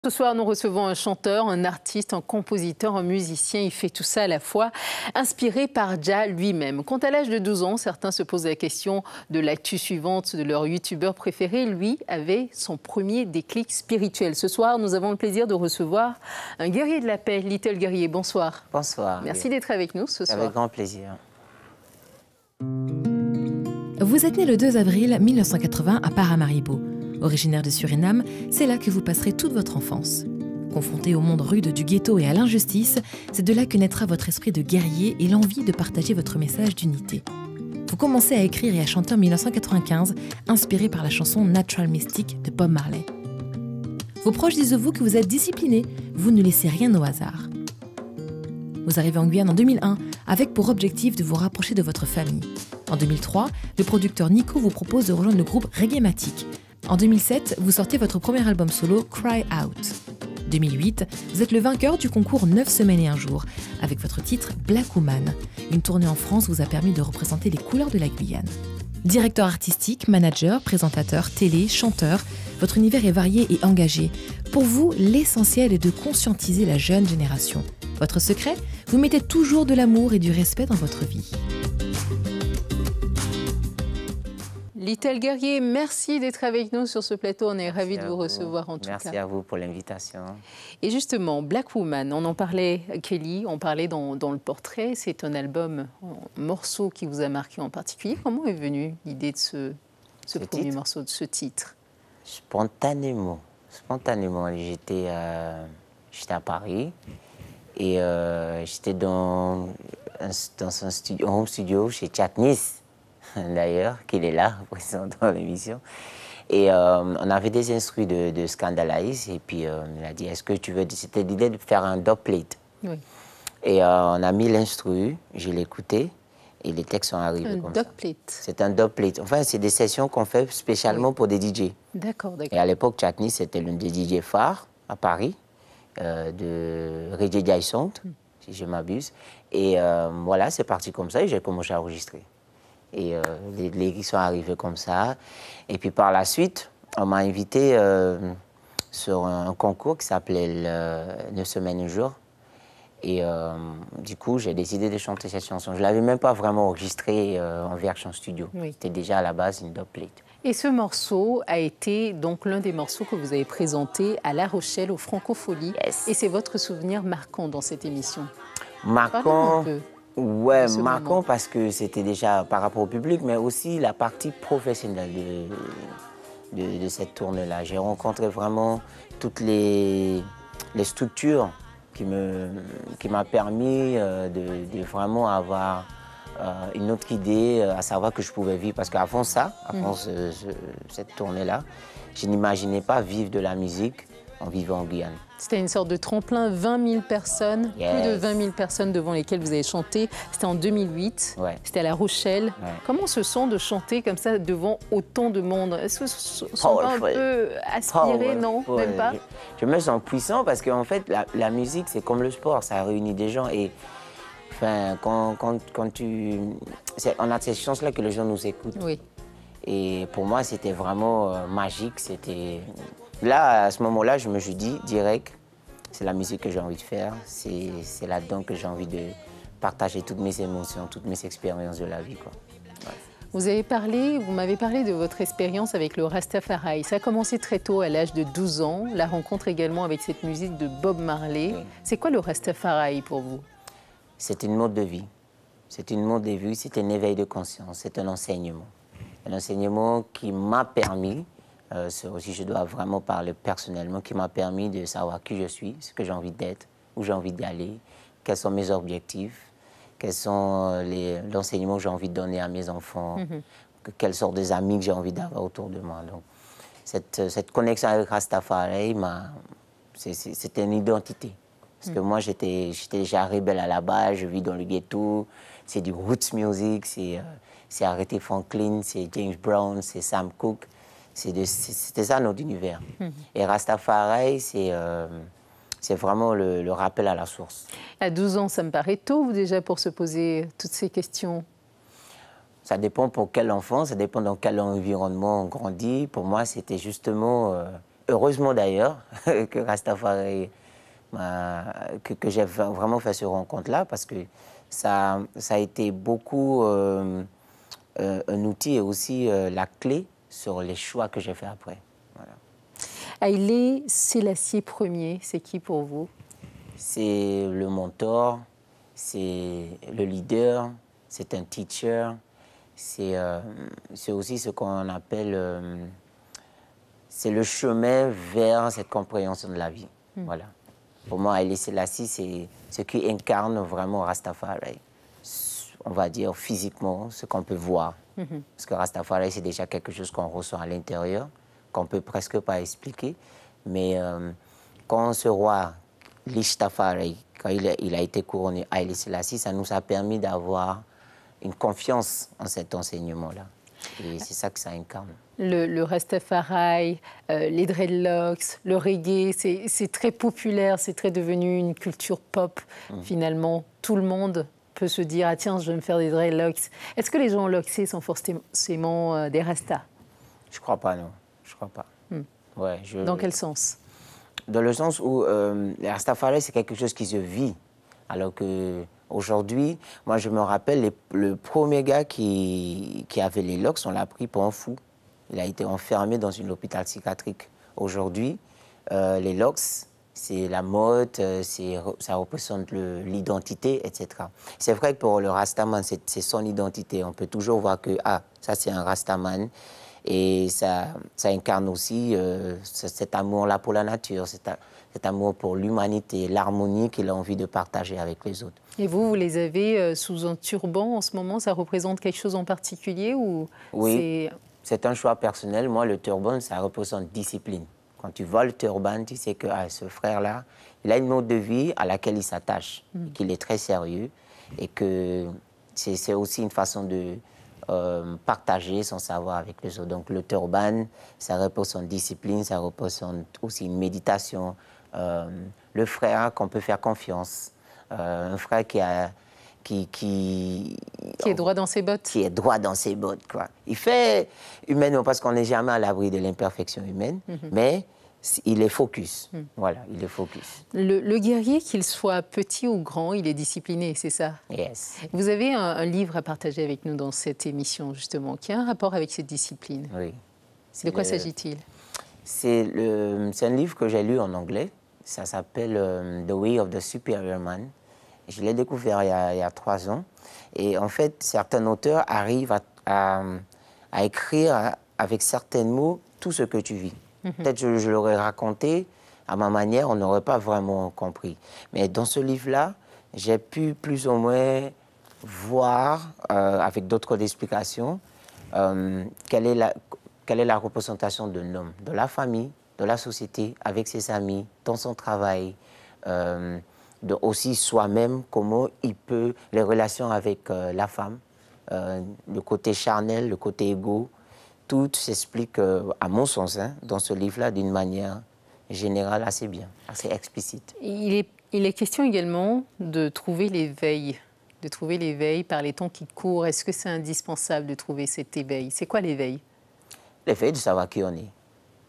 Ce soir, nous recevons un chanteur, un artiste, un compositeur, un musicien. Il fait tout ça à la fois, inspiré par Jah lui-même. Quand à l'âge de 12 ans, certains se posent la question de l'actu suivante de leur youtubeur préféré. Lui avait son premier déclic spirituel. Ce soir, nous avons le plaisir de recevoir un guerrier de la paix, Little Guerrier. Bonsoir. Bonsoir. Merci d'être avec nous ce soir. Avec grand plaisir. Vous êtes né le 2 avril 1980 à Paramaribo. Originaire de Suriname, c'est là que vous passerez toute votre enfance. Confronté au monde rude du ghetto et à l'injustice, c'est de là que naîtra votre esprit de guerrier et l'envie de partager votre message d'unité. Vous commencez à écrire et à chanter en 1995, inspiré par la chanson Natural Mystic de Bob Marley. Vos proches disent de vous que vous êtes discipliné, vous ne laissez rien au hasard. Vous arrivez en Guyane en 2001 avec pour objectif de vous rapprocher de votre famille. En 2003, le producteur Nico vous propose de rejoindre le groupe Reggae-Matic. En 2007, vous sortez votre premier album solo, Cry Out. 2008, vous êtes le vainqueur du concours 9 semaines et un jour, avec votre titre Black Woman. Une tournée en France vous a permis de représenter les couleurs de la Guyane. Directeur artistique, manager, présentateur, télé, chanteur, votre univers est varié et engagé. Pour vous, l'essentiel est de conscientiser la jeune génération. Votre secret ? Vous mettez toujours de l'amour et du respect dans votre vie. Little Guerrier, merci d'être avec nous sur ce plateau. On est ravis de vous recevoir en tout cas. Merci à vous pour l'invitation. Et justement, Black Woman, on en parlait, Kelly, on parlait dans le portrait. C'est un album, un morceau qui vous a marqué en particulier. Comment est venue l'idée de ce premier morceau, de ce titre? Spontanément. J'étais à Paris et j'étais dans un home studio chez Chatnis. D'ailleurs, qu'il est là, présent dans l'émission. Et on avait des instrus de Scandalize, et puis il a dit, est-ce que tu veux... C'était l'idée de faire un dubplate. Oui. Et on a mis l'instru, je l'ai écouté, et les textes sont arrivés comme ça. Un dubplate? C'est un dubplate. Enfin, c'est des sessions qu'on fait spécialement pour des DJ. D'accord, d'accord. Et à l'époque, Chatnis, c'était l'un des DJ phares à Paris, de Reggae Jason, si je m'abuse. Et voilà, c'est parti comme ça, et j'ai commencé à enregistrer. Et les lyrics sont arrivés comme ça. Et puis par la suite, on m'a invité sur un concours qui s'appelait 9 semaines un jour. Et du coup, j'ai décidé de chanter cette chanson. Je ne l'avais même pas vraiment enregistrée en version studio. Oui. C'était déjà à la base une dubplate. Et ce morceau a été donc l'un des morceaux que vous avez présenté à La Rochelle, au Francofolie. Yes. Et c'est votre souvenir marquant dans cette émission. Marquant. Ouais, marquant parce que c'était déjà par rapport au public, mais aussi la partie professionnelle de cette tournée-là. J'ai rencontré vraiment toutes les structures qui m'a permis de vraiment avoir une autre idée, à savoir que je pouvais vivre. Parce qu'avant ça, avant cette tournée-là, je n'imaginais pas vivre de la musique en vivant en Guyane. C'était une sorte de tremplin, 20 000 personnes, yes. Plus de 20 000 personnes devant lesquelles vous avez chanté. C'était en 2008, ouais. C'était à La Rochelle. Ouais. Comment se sent de chanter comme ça devant autant de monde? Est-ce que vous ne sont pas un peu aspiré, non? Même pas? Je me sens puissant parce qu'en fait, la musique, c'est comme le sport, ça réunit des gens. Et enfin, quand on a cette chance-là que les gens nous écoutent. Oui. Et pour moi, c'était vraiment magique. Là, à ce moment-là, je me suis dit, direct, c'est la musique que j'ai envie de faire. C'est là-dedans que j'ai envie de partager toutes mes émotions, toutes mes expériences de la vie, quoi. Ouais. Vous m'avez parlé de votre expérience avec le Rastafari. Ça a commencé très tôt, à l'âge de 12 ans. La rencontre également avec cette musique de Bob Marley. Oui. C'est quoi le Rastafari pour vous? C'est une mode de vie. C'est une mode de vie, c'est un éveil de conscience, c'est un enseignement. Un enseignement qui m'a permis... si je dois vraiment parler personnellement, qui m'a permis de savoir qui je suis, ce que j'ai envie d'être, où j'ai envie d'aller, quels sont mes objectifs, quels sont l'enseignement que j'ai envie de donner à mes enfants, quelles sortes d'amis que j'ai envie d'avoir autour de moi. Donc, cette connexion avec Rastafari, c'était une identité. Parce que moi, j'étais déjà rebelle à la base, je vis dans le ghetto, c'est du roots music, c'est Aretha Franklin, c'est James Brown, c'est Sam Cooke. C'était ça notre univers. Et Rastafari, c'est vraiment le rappel à la source. À 12 ans, ça me paraît tôt déjà pour se poser toutes ces questions. Ça dépend pour quel enfant, ça dépend dans quel environnement on grandit. Pour moi, c'était justement heureusement d'ailleurs que Rastafari, que j'ai vraiment fait ce rencontre-là, parce que ça a été beaucoup un outil et aussi la clé sur les choix que j'ai fait après. Voilà. Haïlé Sélassié Ier, c'est qui pour vous? C'est le mentor, c'est le leader, c'est un teacher, c'est aussi ce qu'on appelle, c'est le chemin vers cette compréhension de la vie. Voilà. Pour moi, Haïlé Sélassié, c'est ce qui incarne vraiment Rastafari. On va dire physiquement, ce qu'on peut voir. Parce que Rastafari, c'est déjà quelque chose qu'on ressent à l'intérieur, qu'on ne peut presque pas expliquer. Mais quand ce roi, Lishtafari, quand il a été couronné Haïlé Sélassié, ça nous a permis d'avoir une confiance en cet enseignement-là. Et c'est ça que ça incarne. Le Rastafari, les dreadlocks, le reggae, c'est très populaire, c'est très devenu une culture pop, finalement. Tout le monde peut se dire « Ah tiens, je vais me faire des dreadlocks ». Est-ce que les gens loxés sont forcément des rastas? Je crois pas, non. Je crois pas. Ouais, Dans quel sens? Dans le sens où le Rastafari, c'est quelque chose qui se vit. Alors qu'aujourd'hui, moi, je me rappelle, le premier gars qui avait les locks, on l'a pris pour un fou. Il a été enfermé dans un hôpital psychiatrique. Aujourd'hui, les locks, c'est la mode, ça représente l'identité, etc. C'est vrai que pour le Rastaman, c'est son identité. On peut toujours voir que, ah, ça c'est un Rastaman. Et ça incarne aussi cet amour-là pour la nature, cet amour pour l'humanité, l'harmonie qu'il a envie de partager avec les autres. Et vous les avez sous un turban en ce moment? Ça représente quelque chose en particulier ou Oui, c'est un choix personnel. Moi, le turban, ça représente discipline. Quand tu vois le turban, tu sais que ce frère-là, il a une mode de vie à laquelle il s'attache, qu'il est très sérieux et que c'est aussi une façon de partager son savoir avec les autres. Donc le turban, ça représente discipline, ça représente aussi une méditation. Le frère qu'on peut faire confiance, un frère qui est droit dans ses bottes. Qui est droit dans ses bottes, quoi. Il fait humainement, parce qu'on n'est jamais à l'abri de l'imperfection humaine, mais il est focus. Voilà, il est focus. Le guerrier, qu'il soit petit ou grand, il est discipliné, c'est ça? Yes. Vous avez un livre à partager avec nous dans cette émission, justement, qui a un rapport avec cette discipline. Oui. De quoi s'agit-il? C'est un livre que j'ai lu en anglais. Ça s'appelle The Way of the Superior Man. Je l'ai découvert il y a 3 ans. Et en fait, certains auteurs arrivent à écrire avec certains mots tout ce que tu vis. Peut-être que je l'aurais raconté à ma manière, on n'aurait pas vraiment compris. Mais dans ce livre-là, j'ai pu plus ou moins voir, avec d'autres explications, quelle est la représentation d'un homme, de la famille, de la société, avec ses amis, dans son travail, aussi soi-même, comment il peut, les relations avec la femme, le côté charnel, le côté égo, tout s'explique, à mon sens, dans ce livre-là, d'une manière générale assez bien, assez explicite. Il est question également de trouver l'éveil, par les temps qui courent. Est-ce que c'est indispensable de trouver cet éveil? C'est quoi l'éveil? L'éveil de savoir qui on est.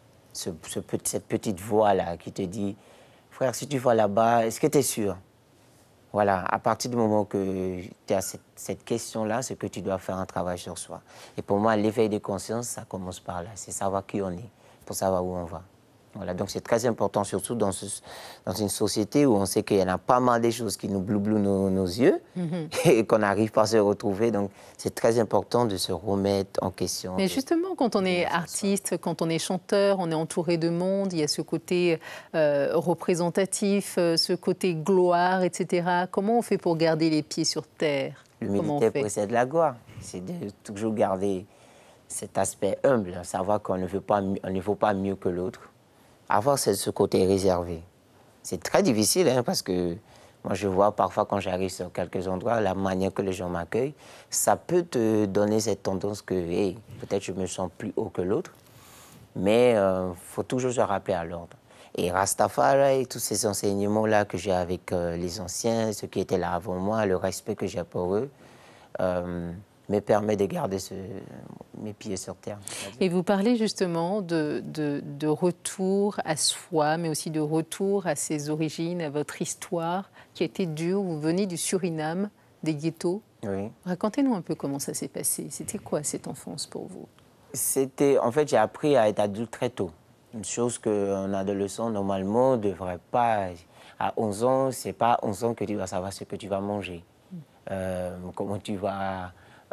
Cette petite voix-là qui te dit, frère, si tu vas là-bas, est-ce que tu es sûr? Voilà, à partir du moment que tu as cette question-là, c'est que tu dois faire un travail sur soi. Et pour moi, l'éveil de conscience, ça commence par là. C'est savoir qui on est, pour savoir où on va. Voilà, donc c'est très important, surtout dans une société où on sait qu'il y en a pas mal de choses qui nous bloublent nos yeux et qu'on n'arrive pas à se retrouver. Donc c'est très important de se remettre en question. Mais justement, quand on est artiste, quand on est chanteur, on est entouré de monde, il y a ce côté représentatif, ce côté gloire, etc. Comment on fait pour garder les pieds sur terre? L'humilité précède la gloire. C'est de toujours garder cet aspect humble, savoir qu'on ne vaut pas mieux que l'autre. Avoir ce côté réservé. C'est très difficile, parce que moi, je vois parfois quand j'arrive sur quelques endroits, la manière que les gens m'accueillent, ça peut te donner cette tendance que, hey, peut-être je me sens plus haut que l'autre, mais il faut toujours se rappeler à l'ordre. Et Rastafari, tous ces enseignements-là que j'ai avec les anciens, ceux qui étaient là avant moi, le respect que j'ai pour eux, me permet de garder mes pieds sur terre. Et vous parlez justement de retour à soi, mais aussi de retour à ses origines, à votre histoire qui a été dure. Vous venez du Suriname, des ghettos. Oui. Racontez-nous un peu comment ça s'est passé. C'était quoi cette enfance pour vous? En fait, j'ai appris à être adulte très tôt. Une chose qu'un adolescent, normalement, ne devrait pas... À 11 ans, ce n'est pas à 11 ans que tu vas savoir ce que tu vas manger. Comment tu vas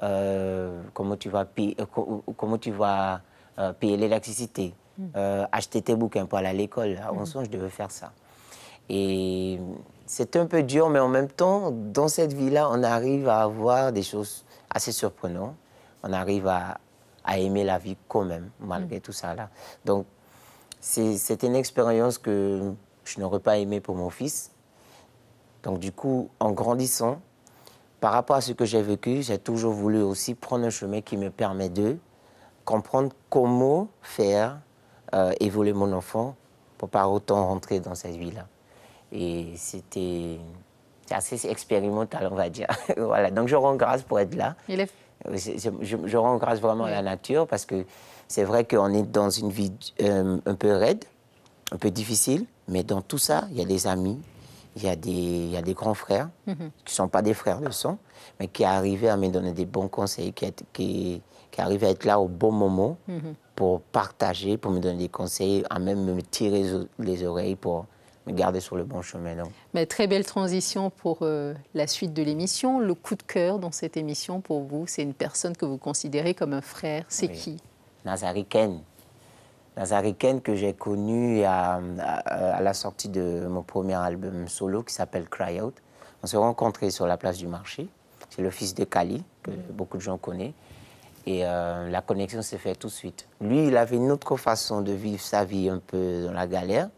payer l'électricité, acheter tes bouquins pour aller à l'école. À 11 ans, je devais faire ça. Et c'est un peu dur, mais en même temps, dans cette vie-là, on arrive à avoir des choses assez surprenantes. On arrive à aimer la vie quand même, malgré tout ça là. Donc, c'est une expérience que je n'aurais pas aimée pour mon fils. Donc, du coup, en grandissant, par rapport à ce que j'ai vécu, j'ai toujours voulu aussi prendre un chemin qui me permet de comprendre comment faire évoluer mon enfant pour pas autant rentrer dans cette vie-là. Et c'est assez expérimental, on va dire. Voilà. Donc, je rends grâce pour être là. Je rends grâce vraiment à la nature parce que c'est vrai qu'on est dans une vie un peu raide, un peu difficile, mais dans tout ça, il y a des amis, il y a des grands frères qui ne sont pas des frères de sang, mais qui arrivent à me donner des bons conseils, qui arrivent à être là au bon moment pour partager, pour me donner des conseils, à même me tirer les oreilles pour me garder sur le bon chemin. Donc. Mais très belle transition pour la suite de l'émission. Le coup de cœur dans cette émission pour vous, c'est une personne que vous considérez comme un frère. C'est qui? Nazari Ken. Nazari Ken que j'ai connu à la sortie de mon premier album solo qui s'appelle Cry Out. On s'est rencontrés sur la place du marché. C'est le fils de Kali, que beaucoup de gens connaissent. Et la connexion s'est faite tout de suite. Lui, il avait une autre façon de vivre sa vie un peu dans la galère.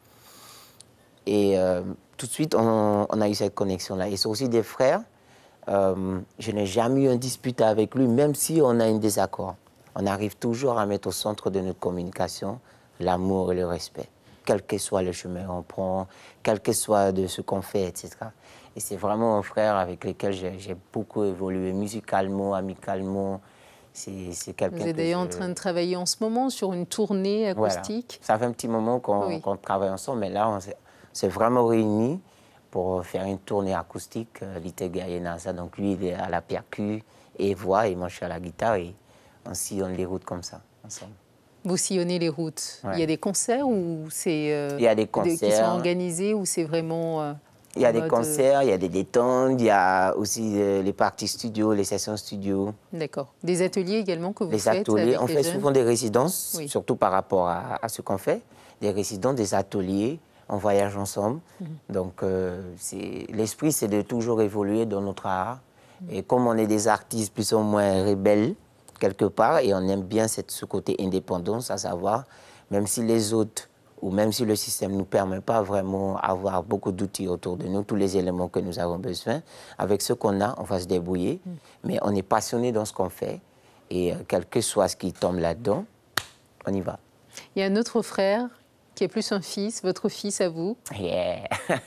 Et tout de suite, on a eu cette connexion-là. Et c'est aussi des frères. Je n'ai jamais eu un dispute avec lui, même si on a un désaccord. On arrive toujours à mettre au centre de notre communication l'amour et le respect. Quel que soit le chemin qu'on prend, quel que soit de ce qu'on fait, etc. Et c'est vraiment un frère avec lequel j'ai beaucoup évolué musicalement, amicalement. C'est quelqu'un. Vous êtes d'ailleurs en train de travailler en ce moment sur une tournée acoustique. Voilà. Ça fait un petit moment qu'on travaille ensemble, mais là, on s'est vraiment réunis pour faire une tournée acoustique, Litega et Nasa. Donc lui, il est à la percu et voix, et moi, je suis à la guitare, et on sillonne les routes comme ça, ensemble. Vous sillonnez les routes. Il y a des concerts ou c'est il y a des concerts qui sont organisés ou c'est vraiment il y a des concerts, il y a des détentes, il y a aussi les parties studio, les sessions studio. D'accord. Des ateliers également que vous faites? Les ateliers, avec on les fait jeunes? souvent des résidences, surtout par rapport à ce qu'on fait. Des résidences, des ateliers, on voyage ensemble. Donc l'esprit, c'est de toujours évoluer dans notre art. Et comme on est des artistes plus ou moins rebelles, quelque part, et on aime bien ce côté indépendance, à savoir, même si les autres, ou même si le système ne nous permet pas vraiment d'avoir beaucoup d'outils autour de nous, tous les éléments que nous avons besoin, avec ce qu'on a, on va se débrouiller. Mais on est passionné dans ce qu'on fait, et quel que soit ce qui tombe là-dedans, on y va. Il y a un autre frère qui est plus un fils, votre fils à vous. Yeah.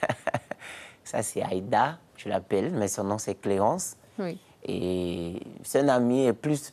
Ça, c'est Aïda, je l'appelle, mais son nom, c'est Cléance. Oui. Et c'est un ami, et plus...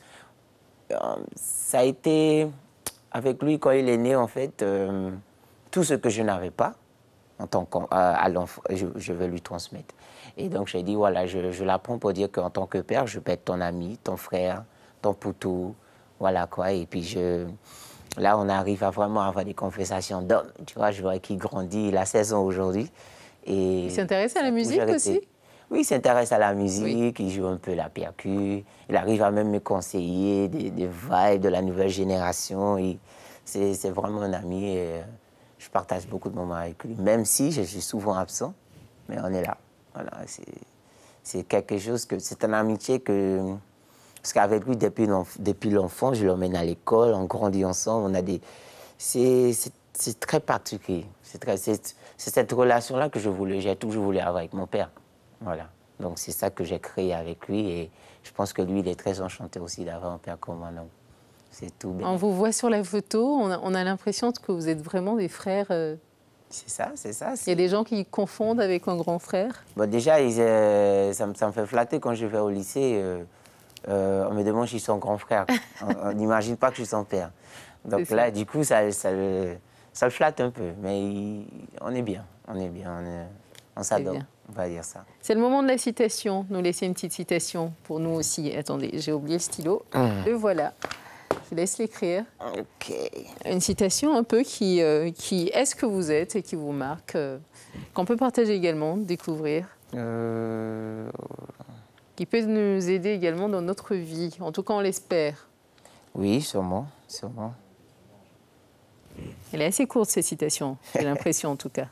ça a été avec lui quand il est né, en fait, tout ce que je n'avais pas en tant qu'à l'enfant, je vais lui transmettre. Et donc j'ai dit, voilà, je l'apprends pour dire qu'en tant que père, je peux être ton ami, ton frère, ton poutou, voilà quoi. Et puis là, on arrive à vraiment avoir des conversations d'hommes. Tu vois, je vois qu'il grandit, il a 16 ans aujourd'hui. Il s'intéresse à la musique aussi? Oui, il s'intéresse à la musique, il joue un peu la percu, il arrive à même me conseiller des vibes de la nouvelle génération. C'est vraiment un ami et je partage beaucoup de moments avec lui, même si je suis souvent absent, mais on est là. Voilà, c'est quelque chose que... C'est une amitié que... Parce qu'avec lui, depuis l'enfant, je l'emmène à l'école, on grandit ensemble, on a des... C'est très particulier. C'est cette relation-là que j'ai toujours voulu avoir avec mon père. Voilà. Donc, c'est ça que j'ai créé avec lui. Et je pense que lui, il est très enchanté aussi d'avoir un père comme moi. Donc, c'est tout bien. On vous voit sur la photo, on a l'impression que vous êtes vraiment des frères. C'est ça, c'est ça. Il y a des gens qui confondent avec un grand frère. Bon, déjà, ça me fait flatter quand je vais au lycée. on me demande si je suis son grand frère. On n'imagine pas que je suis son père. Donc là, du coup, ça le flatte un peu. Mais on est bien, on s'adore, on va dire ça. C'est le moment de la citation. Nous laisser une petite citation pour nous aussi. Attendez, j'ai oublié le stylo. Le voilà. Je vous laisse l'écrire. OK. Une citation un peu qui est ce que vous êtes et qui vous marque, qu'on peut partager également, découvrir. Qui peut nous aider également dans notre vie. En tout cas, on l'espère. Oui, sûrement, sûrement. Elle est assez courte, cette citation, j'ai l'impression en tout cas.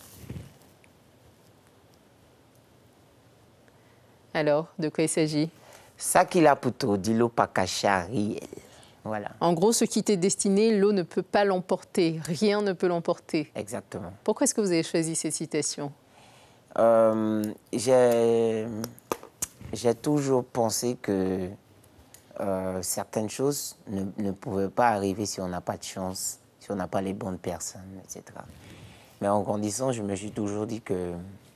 Alors, de quoi il s'agit? Sakila Puto, dilo pakachariel. Voilà. En gros, ce qui t'est destiné, l'eau ne peut pas l'emporter. Rien ne peut l'emporter. Exactement. Pourquoi est-ce que vous avez choisi cette citation? J'ai toujours pensé que certaines choses ne pouvaient pas arriver si on n'a pas de chance, si on n'a pas les bonnes personnes, etc. Mais en grandissant, je me suis toujours dit que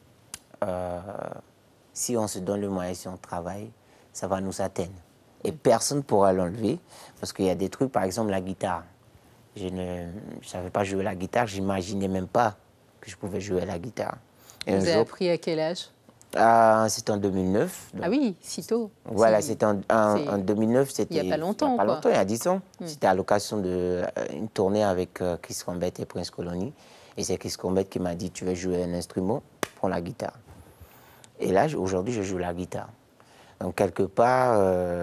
si on se donne le moyen, si on travaille, ça va nous atteindre. Et personne ne pourra l'enlever, parce qu'il y a des trucs, par exemple la guitare. Je ne savais pas jouer la guitare, je n'imaginais même pas que je pouvais jouer la guitare. Et vous avez appris à quel âge? C'était en 2009. Donc. Ah oui, si tôt. Voilà, c'était en 2009. Il n'y a pas longtemps. Il y a 10 ans. C'était à l'occasion d'une tournée avec Chris Combet et Prince Colony. Et c'est Chris Combet qui m'a dit, tu veux jouer un instrument, prends la guitare. Et là, aujourd'hui, je joue la guitare. Donc, quelque part,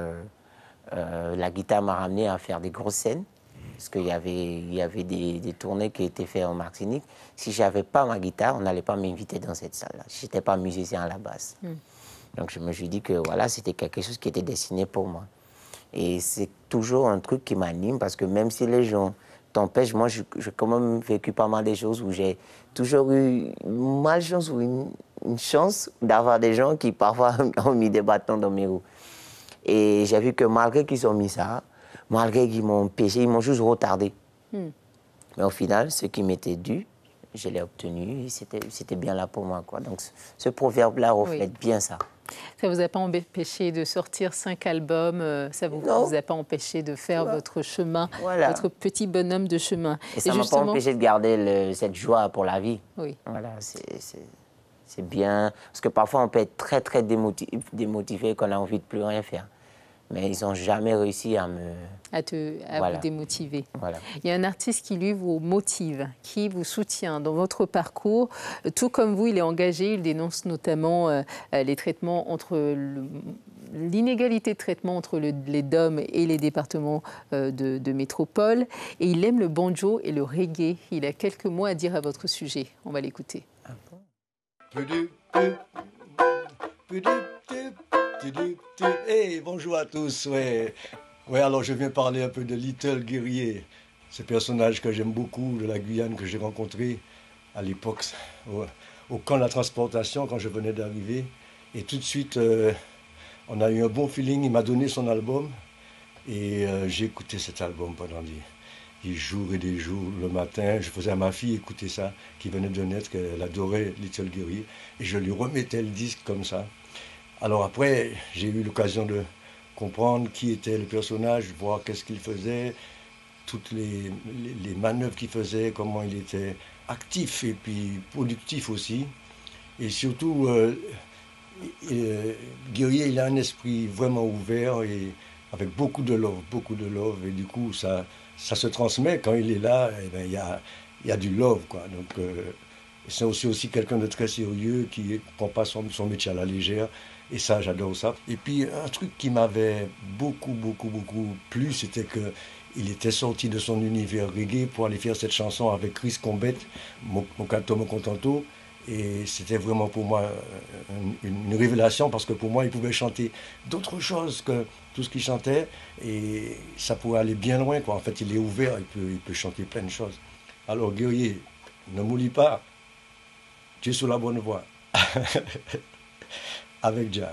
la guitare m'a ramené à faire des grosses scènes. Parce qu'il y avait des tournées qui étaient faites en Martinique. Si je n'avais pas ma guitare, on n'allait pas m'inviter dans cette salle-là. Je n'étais pas musicien à la base. Donc, je me suis dit que voilà, c'était quelque chose qui était destiné pour moi. Et c'est toujours un truc qui m'anime, parce que même si les gens t'empêchent, moi, j'ai quand même vécu pas mal de choses où j'ai toujours eu une malchance ou une chance d'avoir des gens qui parfois ont mis des bâtons dans mes roues. Et j'ai vu que malgré qu'ils ont mis ça, malgré qu'ils m'ont empêché, ils m'ont juste retardé. Mais au final, ce qui m'était dû, je l'ai obtenu et c'était bien là pour moi, quoi. Donc ce proverbe-là reflète bien ça. Ça ne vous a pas empêché de sortir 5 albums, ça ne vous a pas empêché de faire votre chemin, votre petit bonhomme de chemin. Et ça ne m'a pas empêché de garder cette joie pour la vie. Oui. Voilà, c'est bien. Parce que parfois, on peut être très, très démotivé, qu'on a envie de plus rien faire. Mais ils n'ont jamais réussi à me... vous démotiver. Voilà. Il y a un artiste qui, lui, vous motive, qui vous soutient dans votre parcours. Tout comme vous, il est engagé, il dénonce notamment les traitements entre... l'inégalité de traitement entre les DOM et les départements de métropole. Et il aime le banjo et le reggae. Il a quelques mots à dire à votre sujet. On va l'écouter. Ah bon? Hey, bonjour à tous. Ouais, alors je viens parler un peu de Little Guerrier, ce personnage que j'aime beaucoup de la Guyane, que j'ai rencontré à l'époque au camp de la transportation quand je venais d'arriver. Et tout de suite, on a eu un bon feeling. Il m'a donné son album et j'ai écouté cet album pendant des jours et des jours. Le matin, je faisais à ma fille écouter ça, qui venait de naître, qu'elle adorait Little Guerrier, et je lui remettais le disque comme ça. Alors après, j'ai eu l'occasion de comprendre qui était le personnage, voir qu'est-ce qu'il faisait, toutes les manœuvres qu'il faisait, comment il était actif et puis productif aussi. Et surtout, Guerrier, il a un esprit vraiment ouvert et avec beaucoup de love. Et du coup, ça se transmet. Quand il est là, eh ben, il y a du love, quoi. Donc, c'est aussi quelqu'un de très sérieux qui ne prend pas son métier à la légère. Et ça, j'adore ça. Et puis, un truc qui m'avait beaucoup plu, c'était qu'il était sorti de son univers reggae pour aller faire cette chanson avec Chris Combet, Mokato Mokontanto. Et c'était vraiment pour moi une révélation, parce que pour moi, il pouvait chanter d'autres choses que tout ce qu'il chantait. Et ça pouvait aller bien loin, quoi. En fait, il est ouvert, il peut chanter plein de choses. Alors, Guerrier, ne m'oublie pas, tu es sur la bonne voie. Avec Jah.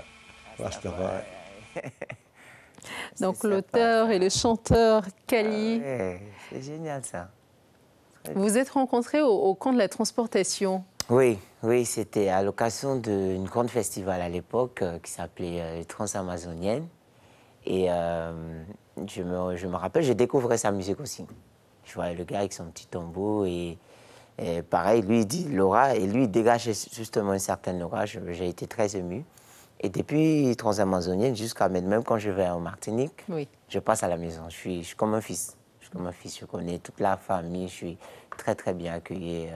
Donc l'auteur et le chanteur Kali. C'est génial ça. Vous vous êtes rencontrés au camp de la transportation. Oui, c'était à l'occasion d'un grand festival à l'époque qui s'appelait Transamazonienne. Et je me rappelle, je découvrais sa musique aussi. Je voyais le gars avec son petit tambour et pareil, lui, il dit l'aura, et lui, il dégage justement une certaine aura. J'ai été très ému. Et depuis Transamazonienne jusqu'à même quand je vais en Martinique, oui, je passe à la maison. Je suis comme un fils. Je suis comme un fils. Je connais toute la famille. Je suis très, très bien accueilli.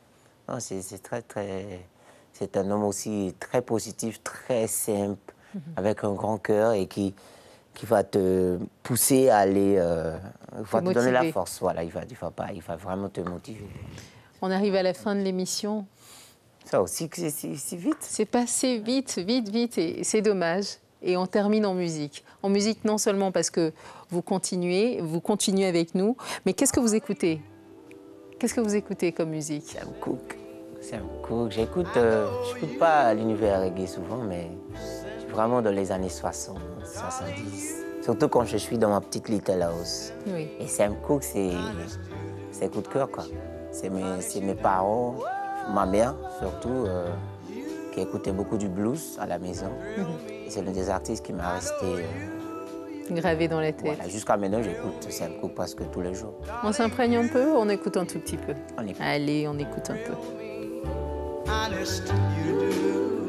C'est un homme aussi très positif, très simple, avec un grand cœur et qui va te pousser à aller, va te donner la force. Voilà, il va vraiment te motiver. On arrive à la fin de l'émission. Ça aussi, c'est vite. C'est passé vite, et c'est dommage. Et on termine en musique. En musique, non seulement parce que vous continuez avec nous, mais qu'est-ce que vous écoutez? Qu'est-ce que vous écoutez comme musique? Sam Cooke. J'écoute pas l'univers reggae souvent, mais vraiment dans les années 60, 70. Surtout quand je suis dans ma petite Little House. Oui. Et Sam Cooke, c'est coup de cœur, quoi. C'est mes parents, ma mère surtout, qui écoutait beaucoup du blues à la maison. Et c'est l'un des artistes qui m'a resté gravé dans la tête. Voilà, jusqu'à maintenant, j'écoute Sam Cooke presque tous les jours. On s'imprègne un peu, on écoute un tout petit peu. Allez, on écoute un peu. Honest you do.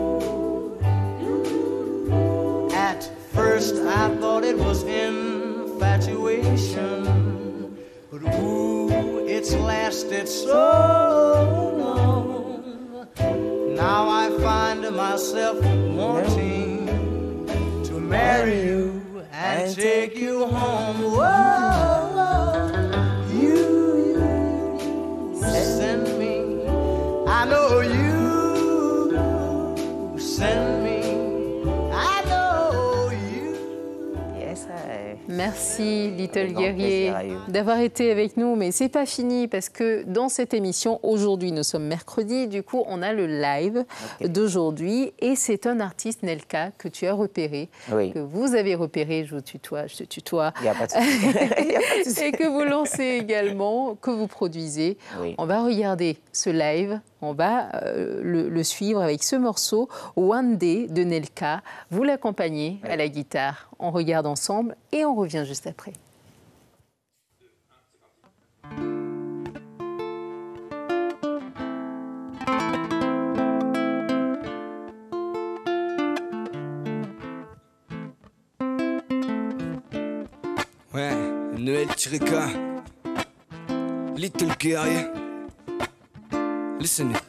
At first I thought it was infatuation, but ooh, it's lasted so long. Now I find myself wanting to marry you and take you home. Whoa, you send me. I know you send me. I know you. Yes, Merci Little Guerrier d'avoir été avec nous, mais c'est pas fini parce que dans cette émission, aujourd'hui nous sommes mercredi, du coup on a le live d'aujourd'hui et c'est un artiste, Nelka, que tu as repéré, que vous avez repéré, je te tutoie, il n'y a pas de souci. Et que vous lancez également, que vous produisez. Oui. On va regarder ce live, on va le suivre avec ce morceau, One Day de Nelka. Vous l'accompagnez à la guitare. On regarde ensemble et on revient juste après. Ouais, Noël-K, Little Guerrier. Listen it.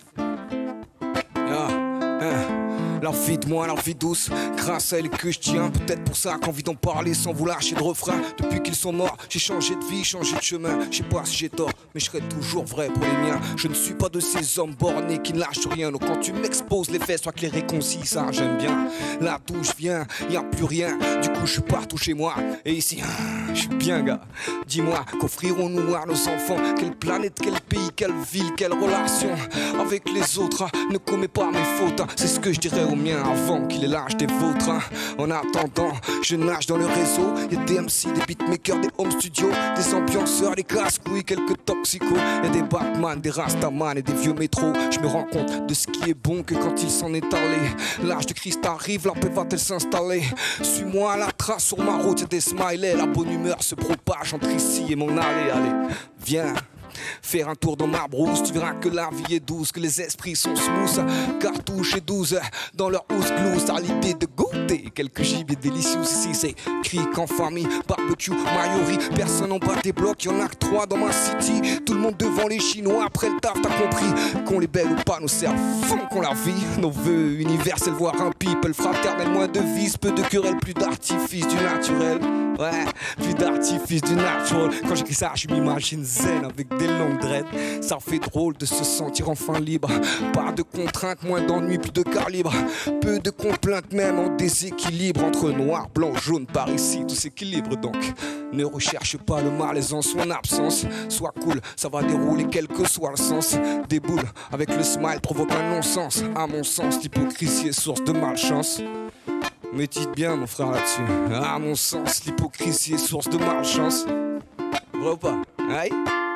La vie de moi, la vie douce, grâce à elle que je tiens. Peut-être pour ça qu'envie d'en parler sans vous lâcher de refrain. Depuis qu'ils sont morts, j'ai changé de vie, changé de chemin. Je sais pas si j'ai tort, mais je serai toujours vrai pour les miens. Je ne suis pas de ces hommes bornés qui ne lâchent rien. Donc quand tu m'exposes les fesses, soit que les réconcilies, ça j'aime bien. Là d'où je viens, y a plus rien. Du coup je suis partout chez moi. Et ici, je suis bien gars. Dis-moi, qu'offrirons-nous à nos enfants? Quelle planète, quel pays, quelle ville, quelle relation avec les autres? Ne commets pas mes fautes, c'est ce que je dirais au mien avant qu'il ait l'âge des vôtres. En attendant, je nage dans le réseau. Y'a des MC, des beatmakers, des home studios, des ambianceurs, des casse-couilles, quelques toxicos. Y'a des Batman, des Rastaman et des vieux métros. Je me rends compte de ce qui est bon que quand il s'en est allé. L'âge de Christ arrive, la paix va-t-elle s'installer? Suis-moi à la trace sur ma route, y'a des smileys. La bonne humeur se propage entre ici et mon allée. Allez, viens faire un tour dans ma brousse, tu verras que la vie est douce, que les esprits sont smooth. Cartouche et 12 dans leur housse-glousse, à l'idée de goûter quelques gibiers délicieux. Ici c'est cric en famille, barbecue, maillori. Personne en bas des blocs, y'en a que 3 dans ma city. Tout le monde devant les Chinois, après le taf t'as compris. Qu'on les belle ou pas, nos cerfs font qu'on la vie. Nos vœux universels, voir un people fraternel. Moins de vices, peu de querelles, plus d'artifice du naturel. Ouais, plus d'artifice du natural. Quand j'écris ça, je m'imagine zen avec des longues dreads. Ça fait drôle de se sentir enfin libre. Pas de contraintes, moins d'ennuis, plus de calibre. Peu de complaintes, même en déséquilibre. Entre noir, blanc, jaune, par ici, tout s'équilibre donc. Ne recherche pas le malaise en son absence. Sois cool, ça va dérouler quel que soit le sens. Des boules avec le smile provoque un non-sens. À mon sens, l'hypocrisie est source de malchance. Médite bien mon frère là-dessus. À mon sens, l'hypocrisie est source de malchance. Vrai ou pas? Aïe?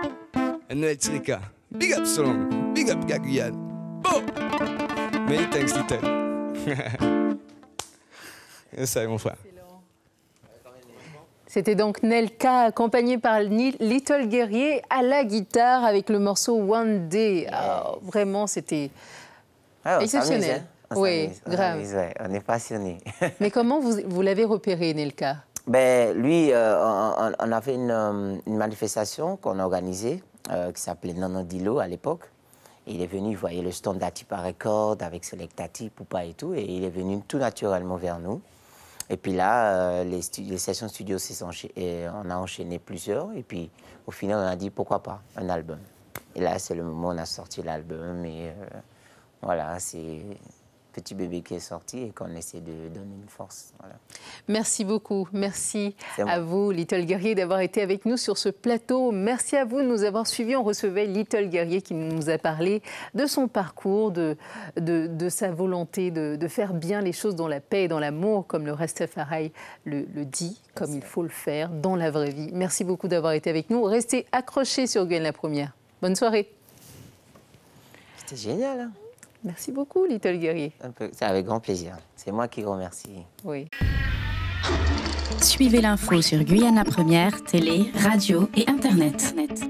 Noël-K. Big up Solong. Big up Gaguyane. Oh! Many thanks Little. C'est ça mon frère. C'était donc Nelka, accompagnée par Little Guerrier à la guitare avec le morceau One Day. Oh, vraiment, c'était exceptionnel. Oui, grave. On est passionnés. Mais comment vous l'avez repéré, Nelka? Ben, lui, on a fait une manifestation qu'on a organisée qui s'appelait Nonodilo à l'époque. Il est venu, il voyait le stand d'Atipa Record avec Selectati, Poupa et tout, et il est venu tout naturellement vers nous. Et puis là, les sessions studio, on a enchaîné plusieurs, et puis au final, on a dit pourquoi pas un album. Et là, c'est le moment où on a sorti l'album, et voilà, c'est petit bébé qui est sorti et qu'on essaie de donner une force. Voilà. Merci beaucoup. Merci à vous, Little Guerrier, d'avoir été avec nous sur ce plateau. Merci à vous de nous avoir suivis. On recevait Little Guerrier qui nous a parlé de son parcours, de sa volonté de faire bien les choses dans la paix et dans l'amour, comme le Rastafari le dit, comme il faut le faire dans la vraie vie. Merci beaucoup d'avoir été avec nous. Restez accrochés sur Guyane la Première. Bonne soirée. C'était génial, hein? Merci beaucoup, Little Guerrier. C'est avec grand plaisir. C'est moi qui vous remercie. Oui. Suivez l'info sur Guyane la Première, télé, radio et Internet.